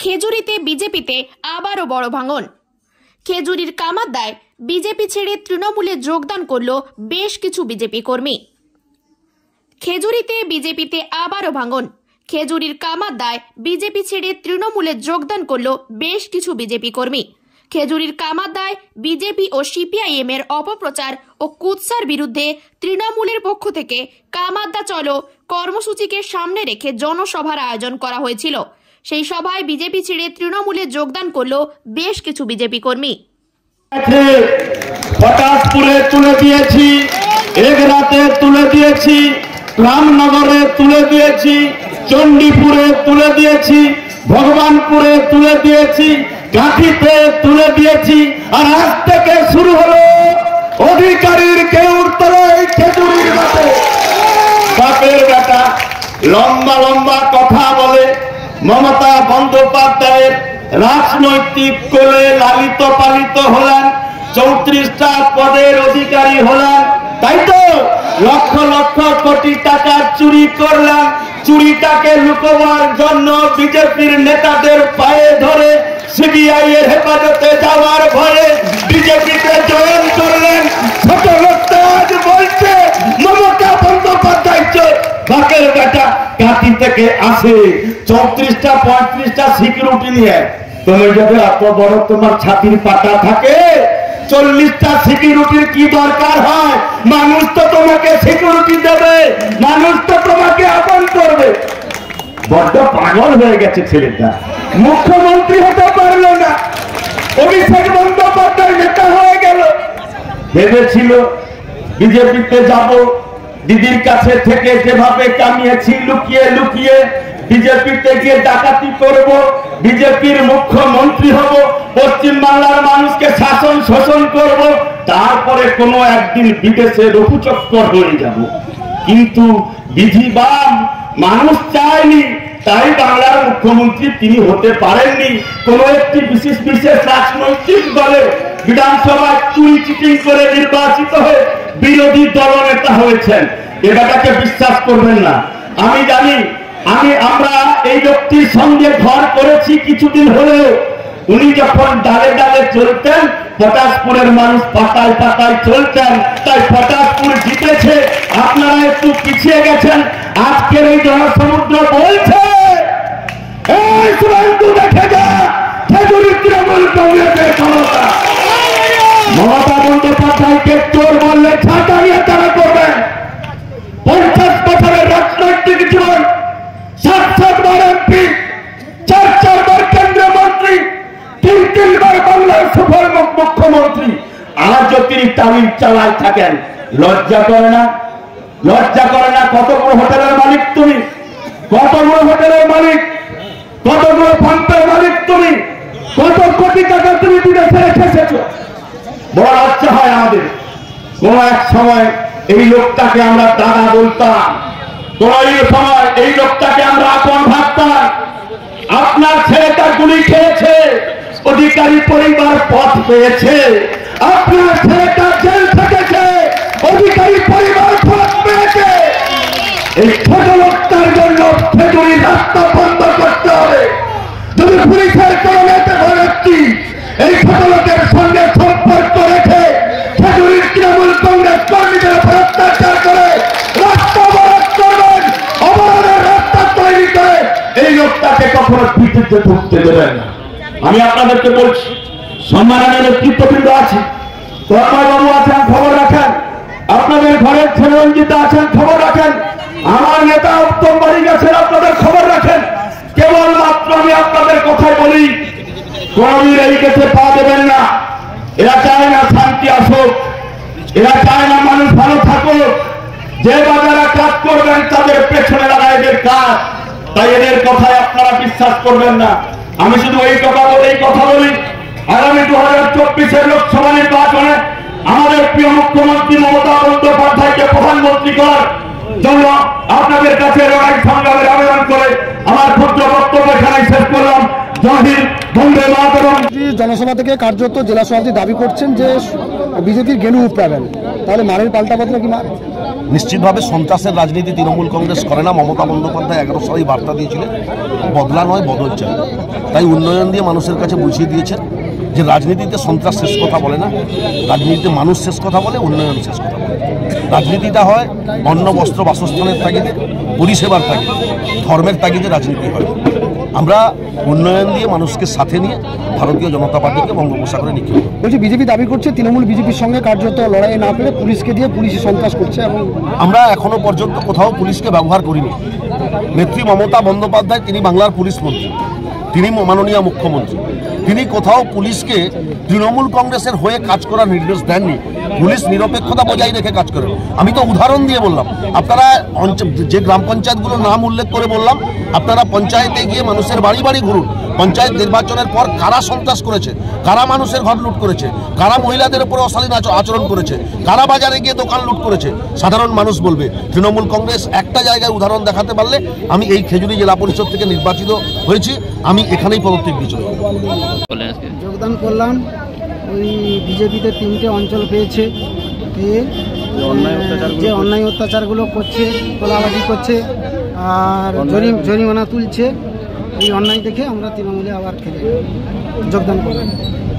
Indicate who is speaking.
Speaker 1: খেজুরিতে বিজেপিতে আবারও বড় ভাঙন। খেজুরির কামারদায় বিজেপি ছেড়ে তৃণমূলে যোগদান করল বেশ কিছু বিজেপি কর্মী। খেজুরিতে বিজেপিতে আবারও ভাঙন। খেজুরির কামারদায় বিজেপি ছেড়ে তৃণমূলে যোগদান করল বেশ কিছু বিজেপি কর্মী। খেজুরির কামারদায় বিজেপি ও সিপিআইএম এর অপপ্রচার ও কুৎসার বিরুদ্ধে তৃণমূলের পক্ষ থেকে কামারদা চলো কর্মসূচিকে সামনে রেখে জনসভার আয়োজন করা হয়েছিল। সেই সভায় বিজেপি ছেড়ে তৃণমূলে যোগদান করল বেশ কিছু বিজেপি কর্মী।
Speaker 2: পটাশপুরে তুলে দিয়েছি, এগরাতে তুলে দিয়েছি, রামনগরে তুলে দিয়েছি, চণ্ডীপুরে তুলে দিয়েছি, ভগবানপুরে তুলে দিয়েছি, কাঠিতে তুলে দিয়েছি। আর আজ থেকে শুরু হলো অধিকারীর কেউর তলায় খেজুরির বাটে। বাপের বেটা লম্বা লম্বা কথা বলে মমতা বন্দ্যোপাধ্যায়ের রাজনৈতিক কোলে লালিত পালিত হলেন, 34টা পদের অধিকারী হলেন, তাই তো লক্ষ লক্ষ কোটি টাকা চুরি করলেন। চুরিটাকে লুকোবার জন্য বিজেপির নেতাদের পায়ে ধরে সিবিআই এর হেফাজতে যাওয়ার ভয়ে বিজেপিতে জয়েন করলেন। ছোট লোকটা আজ বলছে মমতা বন্দ্যোপাধ্যায় বাপের বেটা কাঁথি থেকে আসে 34টা 35টা সিকিউরিটি নিয়ে। তুমি যদি এত বড় তোমার ছাতির পাতা থাকে, 40টা সিকিউরিটির কি দরকার হয়? মানুষ তো তোমাকে সিকিউরিটি দেবে, মানুষ তো তোমাকে আপন করবে। বড্ড পাগল হয়ে গেছে ছেলেটা, মুখ্যমন্ত্রী হতে পারলো না, অভিষেক বন্দ্যোপাধ্যায় নেতা হয়ে গেল। ভেবেছিল বিজেপিতে যাব, দিদির কাছে থেকে যেভাবে কামিয়েছি লুকিয়ে লুকিয়ে বিজেপিতে গিয়ে ডাকাতি করব, বিজেপির মুখ্যমন্ত্রী হব, পশ্চিম বাংলার মানুষকে শাসন শোষণ করব, তারপরে কোনো একদিন বিদেশে রঘুচক্কর হয়ে যাব। কিন্তু বিধিবাম মানুষ চায়নি, তাই বাংলার মুখ্যমন্ত্রী তিনি হতে পারেননি। কোন একটি বিশেষ বিশেষ রাজনৈতিক দলে বিধানসভায় চুরি চিটিং করে নির্বাচিত হয়ে বিরোধী দলনেতা হয়েছেন। এটাকে বিশ্বাস করবেন না। আমি জানি, আমরা এই লোকটির সঙ্গে ঘর করেছি কিছুদিন হলেও। উনি যখন ডালে ডালে চলতেন, পটাশপুরের মানুষ পাতায় পাতায় চলতেন, তাই পটাশপুর জিতেছে। আপনারা একটু পিছিয়ে গেছেন। আজকের এই জনসমুদ্র বলছে দেখে যা খেজুরি তৃণমূল কংগ্রেসের ক্ষমতা। মমতা বন্দ্যোপাধ্যায়কে চোর বললে ছাঁটা নিয়ে তারা করবেন। 50 বছরের রাজনৈতিক জীবন, 7 বার এমপি, 4 বার কেন্দ্রীয় মন্ত্রী, 3 বার বাংলার সফল মুখ্যমন্ত্রী, আজও তিনি তামিল চালায় থাকেন। লজ্জা করে না? লজ্জা করে না? কতগুলো হোটেলের মালিক তুমি, কতগুলো হোটেলের মালিক, কতগুলো পাম্পের মালিক তুমি, কত কোটি টাকা তুমি বিদেশে রেখে এসেছো। বড় লজ্জা হয় আমাদের। কোন এক সময় এই লোকটাকে আমরা দাদা বলতাম, কোন সময় এই লোকটাকে আমরা আপন ভাবতাম। আপনার ছেলেটা গুলি খেয়েছে, অধিকারী পরিবার পথ পেয়েছে। আপনার ছেলেটা জেল থেকেছে, অধিকারী পরিবার পথ পেয়েছে। এই ছোট লোকটার জন্য খেজুরির রাস্তা বন্ধ করতে হবে। যদি পুলিশের কোন নেতা ব্যক্তি এই ছোট লোকের সঙ্গে সম্পর্ক রেখে খেজুরির তৃণমূল কংগ্রেস কর্মীদের উপর অত্যাচার করে রাস্তা অবরোধ করবেন, অবরোধের রাস্তা তৈরি করে এই লোকটাকে কখনো পিঠে ঢুকতে দেবেন না। আমি আপনাদেরকে বলছি, সম্মানের নেতৃত্ববৃন্দ আছে, তন্ময়বাবু আছেন, খবর রাখেন। আপনাদের ঘরের ছেলে রঞ্জিতা আছেন, খবর রাখেন। আমার নেতা উত্তম বাড়ি গেছেন, আপনাদের খবর রাখেন। কেবলমাত্র আমি আপনাদের কথাই বলি, কোনদিন এই দেশে পা দেবেন না। এরা চায় না শান্তি আসুক, এরা চায় না মানুষ ভালো থাকুক। যে বাজারা কাজ করবেন তাদের পেছনে লাগা এদের কাজ, তাই এদের কথায় আপনারা বিশ্বাস করবেন না। আমি শুধু এই কথা বলি, আগামী 2024-এর লোকসভা নির্বাচনে আমাদের প্রিয় মুখ্যমন্ত্রী মমতা বন্দ্যোপাধ্যায়কে প্রধানমন্ত্রী করার জন্য আপনাদের কাছে লড়াই সংগ্রামের আবেদন করে আমার ক্ষুদ্র বক্তব্য এখানে শেষ করলাম। জয় হিন্দ, বন্দে মাতরম।
Speaker 3: খেজুরির জনসভা থেকে কার্যত জেলা সভাপতি দাবি করছেন যে বিজেপির গেলু উপড়াবেন, তাহলে মারের পাল্টাপাল্টা কি মার?
Speaker 4: নিশ্চিতভাবে সন্ত্রাসের রাজনীতি তৃণমূল কংগ্রেস করে না। মমতা বন্দ্যোপাধ্যায় 11 সালেই বার্তা দিয়েছিলেন বদলা নয় বদল চাই। তাই উন্নয়ন দিয়ে মানুষের কাছে বুঝিয়ে দিয়েছেন যে রাজনীতিতে সন্ত্রাস শেষ কথা বলে না, রাজনীতিতে মানুষ শেষ কথা বলে, উন্নয়ন শেষ কথা বলে। রাজনীতিটা হয় অন্ন বস্ত্র বাসস্থানের তাগিদে, পরিষেবার তাগিদে, ধর্মের তাগিদে রাজনীতি হয়। আমরা উন্নয়ন দিয়ে মানুষকে সাথে নিয়ে ভারতীয় জনতা পার্টিকে বঙ্গোপসাগরে নিক্ষেপ করি।
Speaker 3: বলছি বিজেপি দাবি করছে তৃণমূল বিজেপির সঙ্গে কার্যত লড়াই না পেরে পুলিশকে দিয়ে পুলিশি সন্ত্রাস করছে এবং
Speaker 4: আমরা এখনো পর্যন্ত কোথাও পুলিশকে ব্যবহার করিনি। নেত্রী মমতা বন্দ্যোপাধ্যায় তিনি বাংলার পুলিশ মন্ত্রী, তিনি মাননীয় মুখ্যমন্ত্রী, তিনি কোথাও পুলিশকে তৃণমূল কংগ্রেসের হয়ে কাজ করার নির্দেশ দেননি। পুলিশ নিরপেক্ষতা বজায় রেখে কাজ করে। আমি তো উদাহরণ দিয়ে বললাম, আপনারা যে গ্রাম পঞ্চায়েতগুলোর নাম উল্লেখ করে বললাম, আপনারা পঞ্চায়েতে গিয়ে মানুষের বাড়ি বাড়ি ঘুরুন। পঞ্চায়েত নির্বাচনের পর কারা সন্ত্রাস করেছে, কারা মানুষের ঘর লুট করেছে, কারা মহিলাদের উপরে অশালীন আচরণ করেছে, কারা বাজারে গিয়ে দোকান লুট করেছে, সাধারণ মানুষ বলবে। তৃণমূল কংগ্রেস একটা জায়গায় উদাহরণ দেখাতে পারলে, আমি এই খেজুরি জেলা পরিষদ থেকে নির্বাচিত হয়েছি, আমি এখানেই পদত্যাগ দিয়ে চলে যাব।
Speaker 3: যোগদান করলাম। ওই বিজেপিতে 3টে অঞ্চল পেয়েছে, যে অন্যায় অত্যাচারগুলো করছে, তোলাবাজি করছে আর জরিমানা তুলছে, এই অন্যায় দেখে আমরা তৃণমূলে আবার যোগদান করলাম।